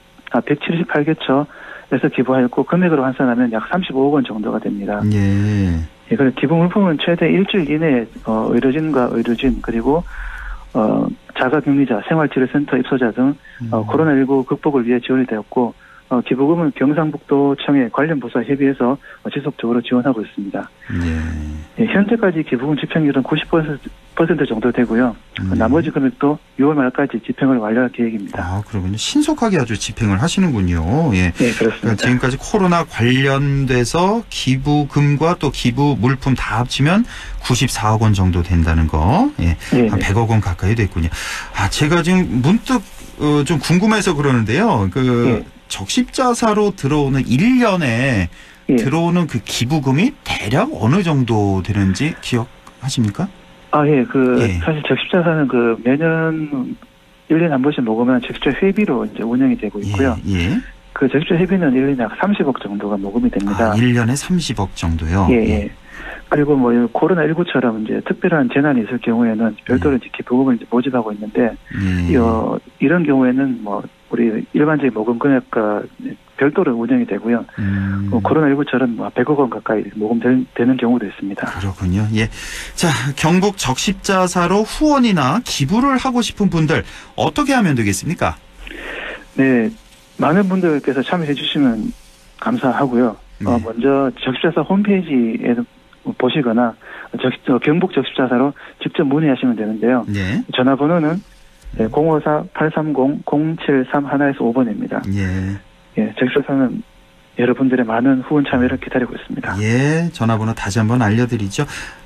S12: 178개처에서 기부하였고 금액으로 환산하면 약 35억 원 정도가 됩니다. 그리고 기부 물품은 최대 일주일 이내에 의료진과 의료진 그리고 자가격리자, 생활치료센터 입소자 등 코로나19 극복을 위해 지원이 되었고 기부금은 경상북도청의 관련 부서 협의해서 지속적으로 지원하고 있습니다. 현재까지 기부금 집행률은 90% 정도 되고요. 나머지 금액도 6월 말까지 집행을 완료할 계획입니다.
S2: 아, 그러군요. 신속하게 아주 집행을 하시는군요. 예.
S12: 네, 그렇습니다.
S2: 그러니까 지금까지 코로나 관련돼서 기부금과 또 기부 물품 다 합치면 94억 원 정도 된다는 거. 예. 한 100억 원 가까이 됐군요. 아, 제가 지금 문득 좀 궁금해서 그러는데요. 적십자사로 들어오는 1년에 들어오는 그 기부금이 대략 어느 정도 되는지 기억하십니까?
S12: 사실 적십자사는 매년 1년에 한 번씩 모금하는 적십자 회비로 이제 운영이 되고 있고요. 그 적십자 회비는 1년에 약 30억 정도가 모금이 됩니다. 1년에
S2: 30억 정도요?
S12: 그리고 코로나19처럼 이제 특별한 재난이 있을 경우에는 별도로 이제 기부금을 이제 모집하고 있는데, 이런 경우에는 우리 일반적인 모금 금액과 별도로 운영이 되고요. 코로나19처럼 100억 원 가까이 모금되는 경우도 있습니다.
S2: 그렇군요. 예. 자, 경북 적십자사로 후원이나 기부를 하고 싶은 분들 어떻게 하면 되겠습니까?
S12: 네. 많은 분들께서 참여해 주시면 감사하고요. 먼저 적십자사 홈페이지에 보시거나 경북 적십자사로 직접 문의하시면 되는데요. 전화번호는 네, 054-830-073 하나에서 5번입니다.
S2: 예.
S12: 예, 적셔서는 여러분들의 많은 후원 참여를 기다리고 있습니다.
S2: 예, 전화번호 다시 한번 알려드리죠.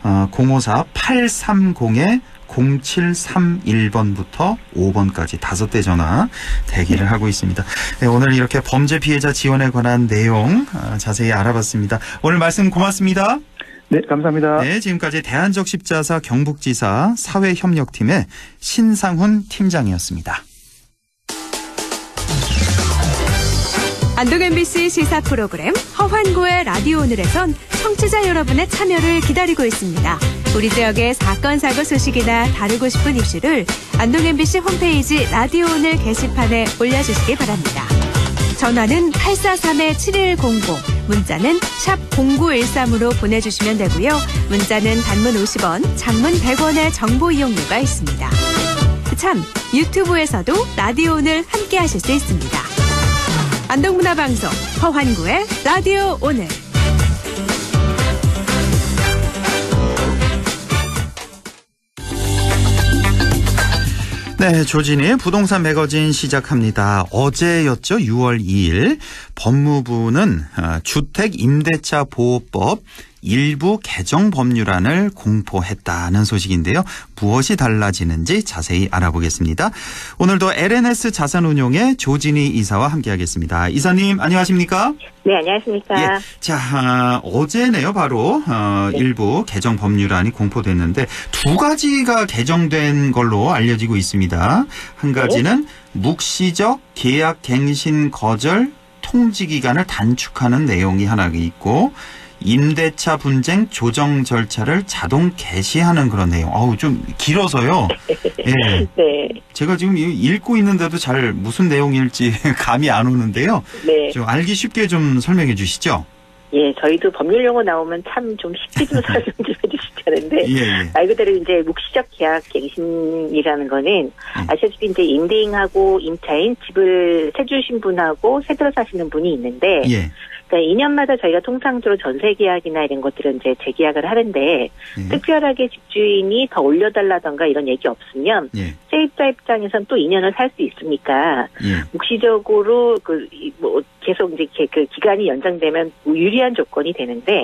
S2: 054-830-0731번부터 5번까지 5대 전화 대기를 하고 있습니다. 네, 오늘 이렇게 범죄 피해자 지원에 관한 내용 자세히 알아봤습니다. 오늘 말씀 고맙습니다.
S12: 네, 감사합니다.
S2: 네, 지금까지 대한적십자사 경북지사 사회협력팀의 신상훈 팀장이었습니다.
S4: 안동 MBC 시사 프로그램 허환고의 라디오 오늘에선 청취자 여러분의 참여를 기다리고 있습니다. 우리 지역의 사건 사고 소식이나 다루고 싶은 이슈를 안동 MBC 홈페이지 라디오 오늘 게시판에 올려주시기 바랍니다. 전화는 843-7100, 문자는 샵 0913으로 보내주시면 되고요. 문자는 단문 50원, 장문 100원의 정보 이용료가 있습니다. 참, 유튜브에서도 라디오 오늘 함께 하실 수 있습니다. 안동문화방송 허환구의 라디오 오늘.
S2: 네, 조진의 부동산 매거진 시작합니다. 어제였죠. 6월 2일 법무부는 주택임대차보호법 일부 개정 법률안을 공포했다는 소식인데요. 무엇이 달라지는지 자세히 알아보겠습니다. 오늘도 LNS 자산운용의 조진희 이사와 함께하겠습니다. 이사님 안녕하십니까?
S11: 네, 안녕하십니까?
S2: 예, 자, 어제네요. 바로
S11: 네.
S2: 일부 개정 법률안이 공포됐는데 두 가지가 개정된 걸로 알려지고 있습니다. 한 가지는 묵시적 계약 갱신 거절 통지 기간을 단축하는 내용이 하나 있고 임대차 분쟁 조정 절차를 자동 개시하는 그런 내용. 좀 길어서요. 예.
S11: 네.
S2: 제가 지금 읽고 있는데도 잘 무슨 내용일지 감이 안 오는데요.
S11: 네.
S2: 좀 알기 쉽게 좀 설명해 주시죠.
S11: 예, 저희도 법률 용어 나오면 참 좀 쉽게 좀 설명 좀 해주시지 않은데.
S2: 예.
S11: 말 그대로 이제 묵시적 계약 갱신이라는 거는 아시다시피 이제 임대인하고 임차인 집을 세 주신 분하고 새 들어 사시는 분이 있는데.
S2: 예.
S11: 그러니까 2년마다 저희가 통상적으로 전세 계약이나 이런 것들은 이제 재계약을 하는데 특별하게 집주인이 더 올려달라던가 이런 얘기 없으면 세입자 입장에선 또 2년을 살 수 있으니까 묵시적으로 계속 이제 그 기간이 연장되면 유리한 조건이 되는데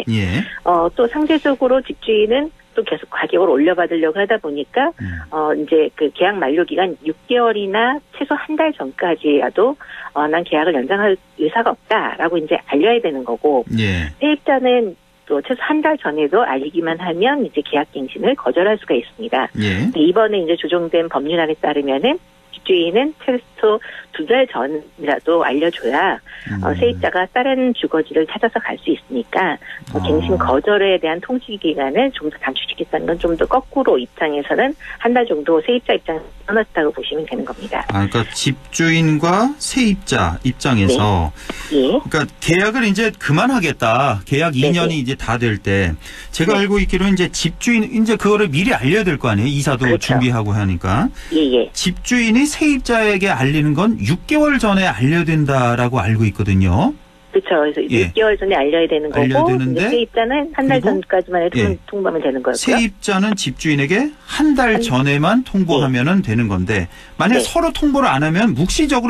S11: 또 상대적으로 집주인은 또 계속 가격을 올려받으려고 하다 보니까 이제 그 계약 만료 기간 6개월이나 최소 한 달 전까지라도 난 계약을 연장할 의사가 없다라고 이제 알려야 되는 거고 세입자는 또 최소 한 달 전에도 알리기만 하면 이제 계약 갱신을 거절할 수가 있습니다. 이번에 이제 조정된 법률안에 따르면은 집주인은 최소 2달 전이라도 알려줘야 세입자가 다른 주거지를 찾아서 갈 수 있으니까 갱신 거절에 대한 통지 기간을 좀 더 단축시켰다는 건 좀 더 거꾸로 입장에서는 한 달 정도 세입자 입장에서 끊었다고 보시면 되는 겁니다.
S2: 그러니까 집주인과 세입자 입장에서 그러니까 계약을 이제 그만하겠다. 계약 2년이 이제 다 될 때 제가 알고 있기로는 이제 집주인 이제 그거를 미리 알려야 될 거 아니에요. 이사도 준비하고 하니까. 집주인이 세입자에게 알리는 건 6개월 전에 알려야 된다라고 알고 있거든요.
S11: 그렇죠. 그래서 6개월 전에 알려야 되는 거고 세입자는 한 달 전까지만 해도 통보하면 되는 거고요.
S2: 세입자는 집주인에게 한 달 전에만 통보하면 되는 건데 만약 서로 통보를 안 하면 묵시적으로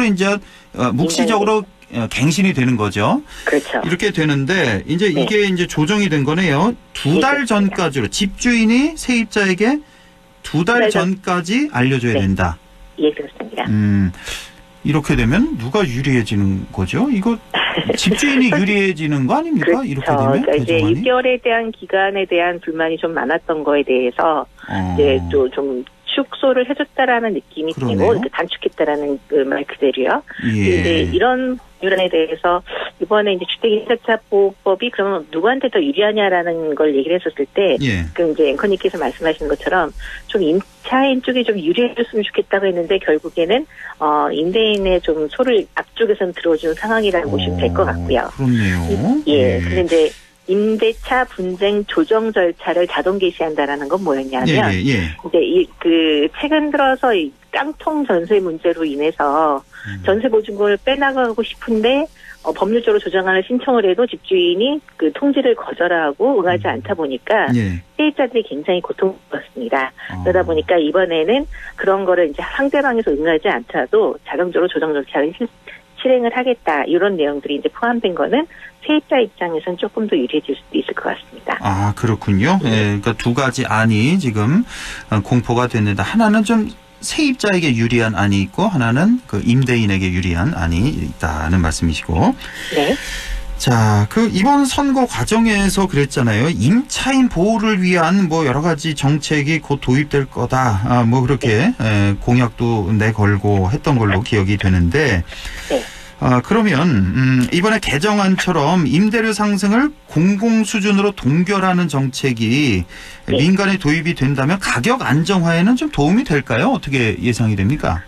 S2: 갱신이 되는 거죠.
S11: 그렇죠.
S2: 이렇게 되는데 이제 이게 이제 조정이 된 거네요. 2달 전까지로 집주인이 세입자에게 2달 전까지 알려줘야 된다.
S11: 예, 그렇습니다.
S2: 이렇게 되면 누가 유리해지는 거죠? 이거 집주인이 유리해지는 거 아닙니까?
S11: 그렇죠.
S2: 이렇게 되면
S11: 그러니까 이제 6개월에 대한 기간에 대한 불만이 좀 많았던 거에 대해서 이제 또 좀 축소를 해줬다라는 느낌이 들고 단축했다라는 그 말 그대로요. 근데 이런 법률안에 대해서 이번에 이제 주택임대차보호법이 그러면 누구한테 더 유리하냐라는 걸 얘기를 했었을 때, 그 이제 앵커님께서 말씀하신 것처럼 좀 임차인 쪽에 좀 유리해줬으면 좋겠다고 했는데 결국에는 임대인의 좀 소를 앞쪽에선 들어준 상황이라고 보시면 될 것 같고요.
S2: 그렇네요.
S11: 근데 이제 임대차 분쟁 조정 절차를 자동 개시한다라는 건 뭐였냐면 이제 최근 들어서 이 깡통 전세 문제로 인해서 전세 보증금을 빼나가고 싶은데 법률적으로 조정안을 신청을 해도 집주인이 그 통지를 거절하고 응하지 않다 보니까 세입자들이 굉장히 고통스럽습니다. 그러다 보니까 이번에는 그런 거를 이제 상대방에서 응하지 않더라도 자동적으로 조정 절차를 실행을 하겠다. 이런 내용들이 이제 포함된 거는 세입자 입장에서는 조금 더 유리해질 수도 있을 것 같습니다.
S2: 아, 그렇군요. 그러니까 두 가지 안이 지금 공포가 됐는데 하나는 좀 세입자에게 유리한 안이 있고 하나는 그 임대인에게 유리한 안이 있다는 말씀이시고.
S11: 네.
S2: 자, 그 이번 선거 과정에서 그랬잖아요. 임차인 보호를 위한 뭐 여러 가지 정책이 곧 도입될 거다. 뭐 그렇게 공약도 내걸고 했던 걸로 기억이 되는데.
S11: 네.
S2: 그러면 이번에 개정안처럼 임대료 상승을 공공 수준으로 동결하는 정책이 민간에 도입이 된다면 가격 안정화에는 좀 도움이 될까요? 어떻게 예상이 됩니까?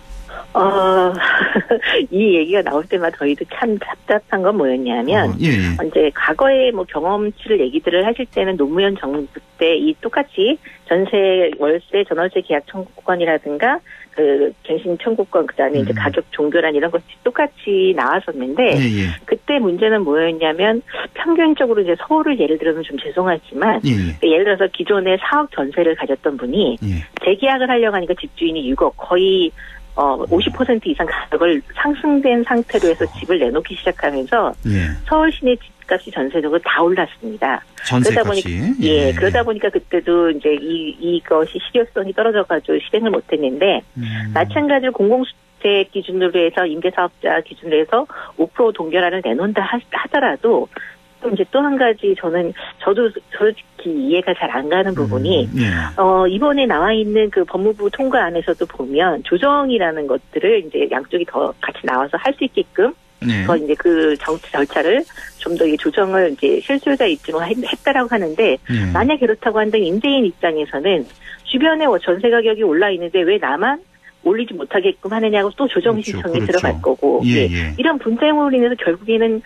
S11: 이 얘기가 나올 때마다 저희도 참 답답한 건 뭐였냐면, 이제 과거에 뭐 경험치를 얘기들을 하실 때는 노무현 정부 때 이 똑같이 전세, 월세, 전월세 계약 청구권이라든가 그 갱신 청구권 그다음에 이제 가격 종결안 이런 것이 똑같이 나왔었는데 그때 문제는 뭐였냐면 평균적으로 이제 서울을 예를 들면 좀 죄송하지만 예를 들어서 기존에 4억 전세를 가졌던 분이 재계약을 하려고 하니까 집주인이 6억 거의 50% 이상 가격을 상승된 상태로 해서 집을 내놓기 시작하면서 서울 시내 집값이 전세적으로 다 올랐습니다.
S2: 전세값이.
S11: 그러다 보니까 그때도 이제 이것이 실효성이 떨어져가지고 실행을 못했는데 마찬가지로 공공주택 기준으로 해서 임대사업자 기준으로 해서 5% 동결안을 내놓는다 하더라도 이제 또 한 가지 저도 솔직히 이해가 잘 안 가는 부분이 이번에 나와 있는 그 법무부 통과안에서도 보면 조정이라는 것들을 이제 양쪽이 더 같이 나와서 할 수 있게끔 더 이제 그 정치 절차를 좀 더 조정을 이제 실수요자 입증을 했다라고 하는데 만약 그렇다고 한다면 임대인 입장에서는 주변에 전세 가격이 올라 있는데 왜 나만 올리지 못하게끔 하느냐고 또 조정 신청이 들어갈 거고 이런 분쟁으로 인해서 결국에는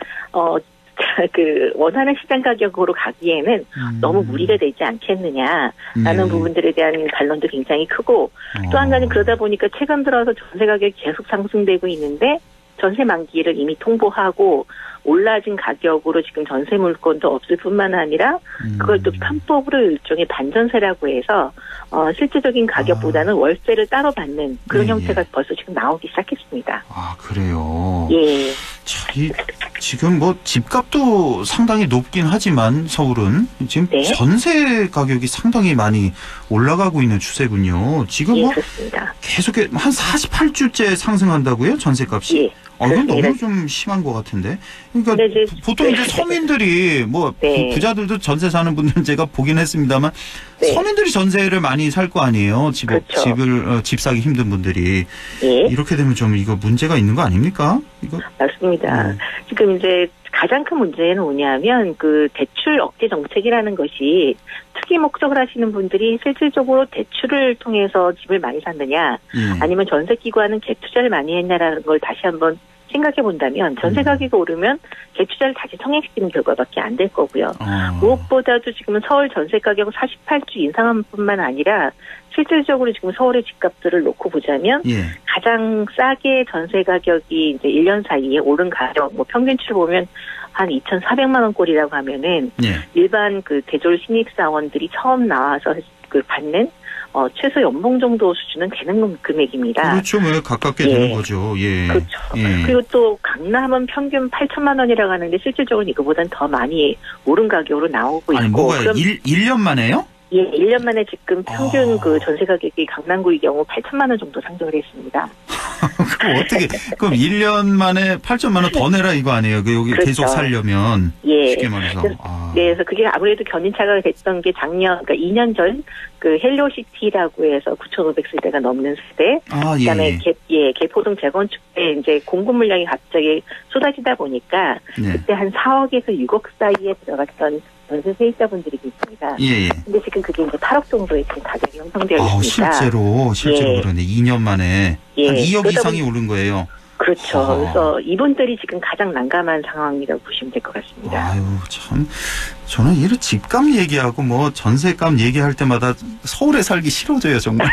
S11: 그 원하는 시장 가격으로 가기에는 너무 무리가 되지 않겠느냐라는 부분들에 대한 반론도 굉장히 크고 또 한 가지는 그러다 보니까 최근 들어서 전세 가격이 계속 상승되고 있는데 전세 만기를 이미 통보하고 올라진 가격으로 지금 전세 물건도 없을 뿐만 아니라 그걸 또 편법으로 일종의 반전세라고 해서 실질적인 가격보다는 월세를 따로 받는 그런 형태가 벌써 지금 나오기 시작했습니다.
S2: 아, 그래요?
S11: 예.
S2: 지금 뭐 집값도 상당히 높긴 하지만 서울은 지금 전세 가격이 상당히 많이 올라가고 있는 추세군요. 지금 뭐
S11: 그렇습니다.
S2: 계속 한 48주째 상승한다고요? 전세값이? 이건 너무 좀 심한 것 같은데. 그러니까 보통 이제 서민들이 뭐 부자들도 전세 사는 분들은 제가 보긴 했습니다만 서민들이 전세를 많이 살 거 아니에요. 집 사기 힘든 분들이 이렇게 되면 좀 이거 문제가 있는 거 아닙니까? 이거
S11: 맞습니다. 지금 이제 가장 큰 문제는 뭐냐면 그 대출 억제 정책이라는 것이 투기 목적을 하시는 분들이 실질적으로 대출을 통해서 집을 많이 샀느냐 아니면 전세기관은 갭 투자를 많이 했냐라는 걸 다시 한번 생각해 본다면 전세 가격이 오르면 갭 투자를 다시 성행시키는 결과밖에 안 될 거고요. 무엇보다도 지금은 서울 전세 가격 48주 인상한 뿐만 아니라 실질적으로 지금 서울의 집값들을 놓고 보자면 가장 싸게 전세 가격이 이제 1년 사이에 오른 가격, 뭐 평균치를 보면 한 2,400만 원꼴이라고 하면은 일반 그 대졸 신입사원들이 처음 나와서 그 받는 최소 연봉 정도 수준은 되는 금액입니다.
S2: 그렇죠. 뭐 가깝게 되는 거죠.
S11: 그렇죠. 그리고 또 강남은 평균 8천만 원이라고 하는데 실질적으로 이거보다는 더 많이 오른 가격으로 나오고 있고.
S2: 아니, 뭐가요? 1년 만에요?
S11: 1년 만에 지금 평균 그 전세 가격이 강남구의 경우 8천만 원 정도 상승을 했습니다.
S2: 그럼 어떻게, 그럼 1년 만에 8천만 원 더 내라 이거 아니에요? 여기 계속 살려면. 쉽게 말해서.
S11: 그래서 그게 아무래도 견인차가 됐던 게 그러니까 2년 전 그 헬로시티라고 해서 9,500세대가 넘는 세대. 그다음에 개포동 재건축 때 이제 공급 물량이 갑자기 쏟아지다 보니까 그때 한 4억에서 6억 사이에 들어갔던 전세 세입자분들이 계십니다. 근데 지금 그게 이제 8억 정도의 지금 가격이 형성되어 있습니다.
S2: 실제로 그러네. 2년 만에 한 2억 이상이 오른 거예요.
S11: 그렇죠. 그래서 이분들이 지금 가장 난감한 상황이라고 보시면 될 것 같습니다.
S2: 아유, 참. 저는 이런 집값 얘기하고 뭐 전세값 얘기할 때마다 서울에 살기 싫어져요, 정말.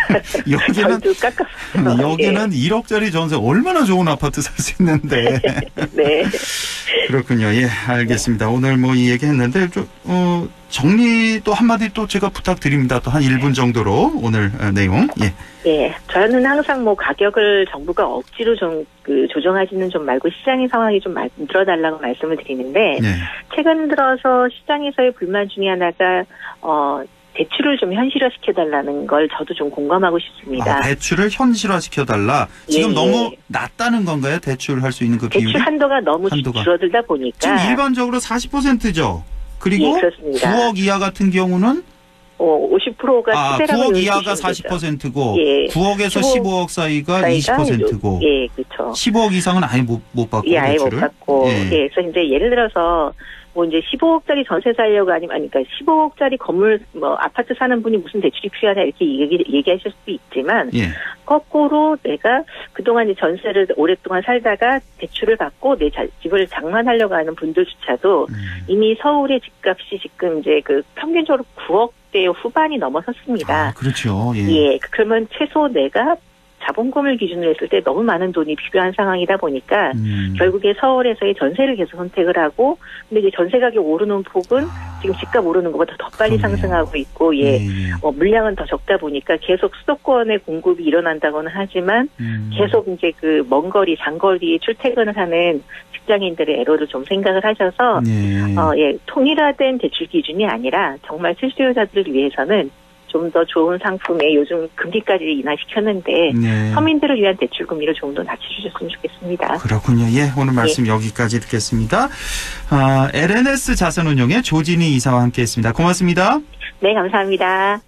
S2: 여기는 1억짜리 전세 얼마나 좋은 아파트 살 수 있는데.
S11: 네.
S2: 그렇군요. 예, 알겠습니다. 오늘 뭐 이 얘기 했는데, 정리 또 한마디 또 제가 부탁드립니다. 또 한 1분 정도로 오늘 내용. 예.
S11: 예, 저는 항상 뭐 가격을 정부가 억지로 좀 조정하지는 좀 말고 시장의 상황이 좀 만들어달라고 말씀을 드리는데,
S2: 네.
S11: 최근 들어서 시장에서의 불만 중에 하나가, 대출을 좀 현실화시켜달라는 걸 저도 좀 공감하고 싶습니다.
S2: 대출을 현실화시켜달라. 지금 너무 낮다는 건가요? 대출할 수 있는 그 비율이?
S11: 대출 한도가 너무 줄어들다 보니까.
S2: 지금 일반적으로 40%죠. 그리고
S11: 그렇습니다.
S2: 9억 이하 같은 경우는
S11: 50%가
S2: 9억 이하가 40%고 9억에서 15억 사이가 20%고
S11: 예, 그렇죠.
S2: 15억 이상은 아예 못 받고
S11: 예, 아예
S2: 대출을?
S11: 못 받고. 예, 그래서 이제 예를 들어서 뭐 이제 15억짜리 전세 살려고 그러니까 15억짜리 건물 뭐 아파트 사는 분이 무슨 대출이 필요하냐 이렇게 얘기하실 수도 있지만 거꾸로 내가 그동안 이제 전세를 오랫동안 살다가 대출을 받고 내 집을 장만하려고 하는 분들조차도 이미 서울의 집값이 지금 이제 평균적으로 9억대 후반이 넘어섰습니다.
S2: 그렇죠.
S11: 예, 그러면 최소 내가 자본금을 기준으로 했을 때 너무 많은 돈이 필요한 상황이다 보니까 결국에 서울에서의 전세를 계속 선택을 하고 근데 이제 전세 가격 오르는 폭은 지금 집값 오르는 것보다 더 빨리 상승하고 있고 물량은 더 적다 보니까 계속 수도권의 공급이 일어난다고는 하지만 계속 이제 먼 거리 장거리에 출퇴근을 하는 직장인들의 애로를 좀 생각을 하셔서 통일화된 대출 기준이 아니라 정말 실수요자들을 위해서는 좀 더 좋은 상품에 요즘 금리까지 인하시켰는데 서민들을 위한 대출 금리를 좀 더 낮춰주셨으면 좋겠습니다.
S2: 그렇군요. 예, 오늘 말씀 여기까지 듣겠습니다. LNS 자산운용의 조진희 이사와 함께했습니다. 고맙습니다.
S11: 네, 감사합니다.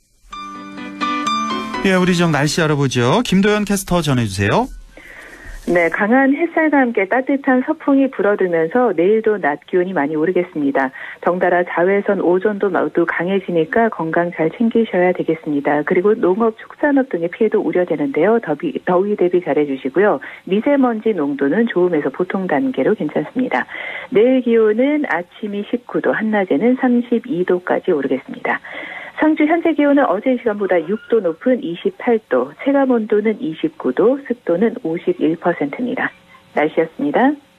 S2: 예, 우리 날씨 알아보죠. 김도연 캐스터 전해주세요.
S13: 네, 강한 햇살과 함께 따뜻한 서풍이 불어들면서 내일도 낮 기온이 많이 오르겠습니다. 덩달아 자외선 오존도 모두 강해지니까 건강 잘 챙기셔야 되겠습니다. 그리고 농업, 축산업 등의 피해도 우려되는데요. 더위 대비 잘해주시고요. 미세먼지 농도는 좋음에서 보통 단계로 괜찮습니다. 내일 기온은 아침이 19도, 한낮에는 32도까지 오르겠습니다. 상주 현재 기온은 어제 시간보다 6도 높은 28도, 체감 온도는 29도, 습도는 51%입니다. 날씨였습니다.